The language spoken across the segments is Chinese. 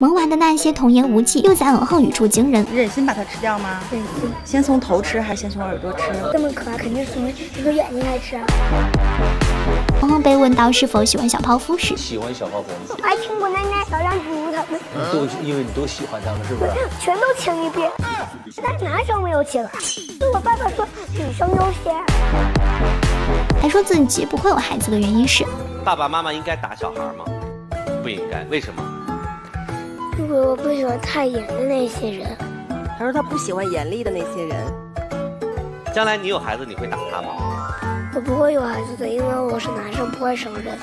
萌娃的那些童言无忌，又在耳后语出惊人。 忍心把它吃掉吗？ 忍心。 先从头吃还是先从耳朵吃？ 这么可爱，肯定从一个眼睛开始。 汪汪被问到是否喜欢小泡芙时， 喜欢小泡芙。 我还亲过奶奶、小两猪他们。 因为你都喜欢他们，是不是？ 全都亲一遍。但是男生没有亲啊。我爸爸说女生优先。 还说自己不会有孩子的原因是， 爸爸妈妈应该打小孩吗？不应该，为什么？ 因为我不喜欢太严的那些人。 他说他不喜欢严厉的那些人。 将来你有孩子，你会打他吗？ 我不会有孩子的，因为我是男生，不会生人。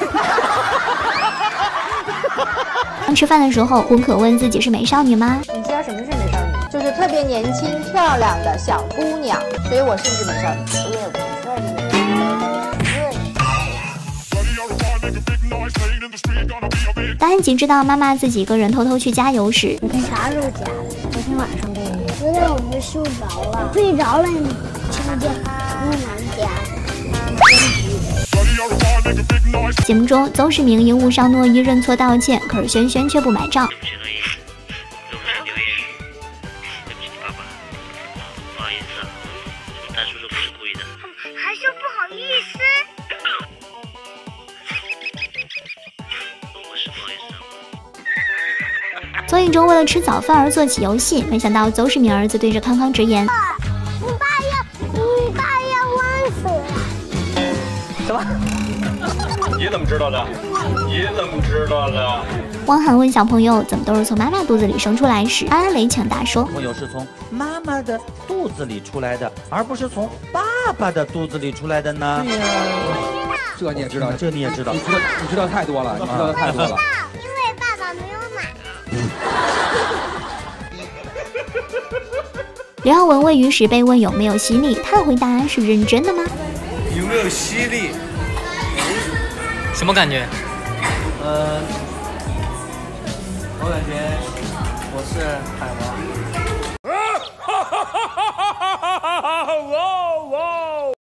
刚吃饭的时候，温可问自己是美少女吗？ 你知道什么是美少女？就是特别年轻漂亮的小姑娘，所以我是不是美少女？我也不算美。 当安吉知道妈妈自己一个人偷偷去加油时， 你啥时候加的？昨天晚上给你。昨天我们睡着了，睡着了你听不见，那么难加的。 节目中，邹市明因误伤诺一认错道歉，可是轩轩却不买账。 还说不好意思。 综艺中为了吃早饭而做起游戏，没想到邹市明儿子对着康康直言：“ 你爸要弯死了。” 什么？你怎么知道的？你怎么知道的？ 汪涵问小朋友怎么都是从妈妈肚子里生出来时，阿雷抢答说：“ 朋友是从妈妈的肚子里出来的，而不是从爸爸的肚子里出来的呢。” 对呀，这你也知道， 这你也知道， 你知道太多了，你知道的太多了。 因为爸爸没有奶。 刘耀文喂鱼时被问有没有吸力，他的回答是认真的吗？ 有没有吸力？ 什么感觉？ 我感觉我是海王。